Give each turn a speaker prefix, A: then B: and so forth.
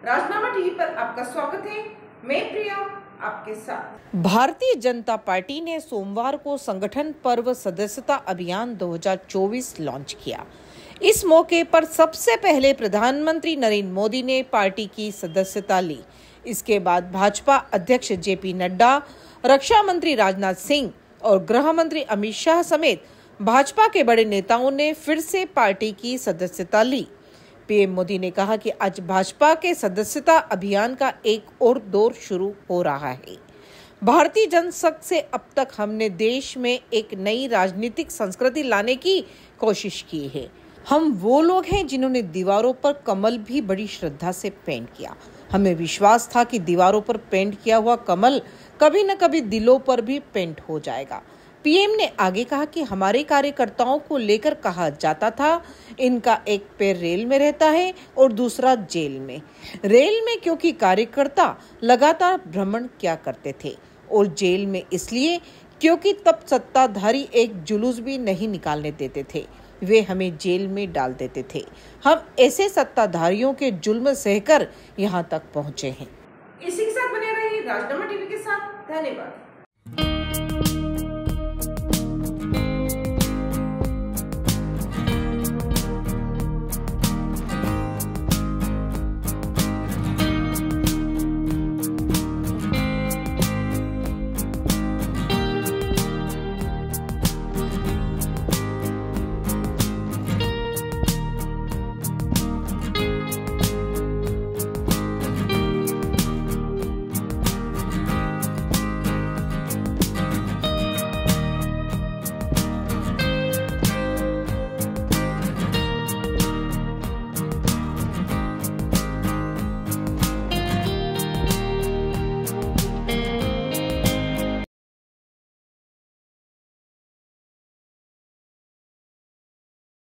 A: राजनामा TV पर आपका स्वागत है। मैं प्रिया आपके साथ।
B: भारतीय जनता पार्टी ने सोमवार को संगठन पर्व सदस्यता अभियान 2024 लॉन्च किया। इस मौके पर सबसे पहले प्रधानमंत्री नरेंद्र मोदी ने पार्टी की सदस्यता ली। इसके बाद भाजपा अध्यक्ष जेपी नड्डा, रक्षा मंत्री राजनाथ सिंह और गृह मंत्री अमित शाह समेत भाजपा के बड़े नेताओं ने फिर से पार्टी की सदस्यता ली। पीएम मोदी ने कहा कि आज भाजपा के सदस्यता अभियान का एक और दौर शुरू हो रहा है। भारतीय जनसंघ से अब तक हमने देश में एक नई राजनीतिक संस्कृति लाने की कोशिश की है। हम वो लोग हैं जिन्होंने दीवारों पर कमल भी बड़ी श्रद्धा से पेंट किया। हमें विश्वास था कि दीवारों पर पेंट किया हुआ कमल कभी न कभी दिलों पर भी पेंट हो जाएगा। पीएम ने आगे कहा कि हमारे कार्यकर्ताओं को लेकर कहा जाता था, इनका एक पैर रेल में रहता है और दूसरा जेल में। रेल में क्योंकि कार्यकर्ता लगातार भ्रमण किया करते थे और जेल में इसलिए क्योंकि तब सत्ताधारी एक जुलूस भी नहीं निकालने देते थे, वे हमें जेल में डाल देते थे। हम ऐसे सत्ताधारियों के जुल्म सहकर यहाँ तक पहुँचे हैं।
A: इसी के साथ बने रहिए राजनामा टीवी के साथ। धन्यवाद।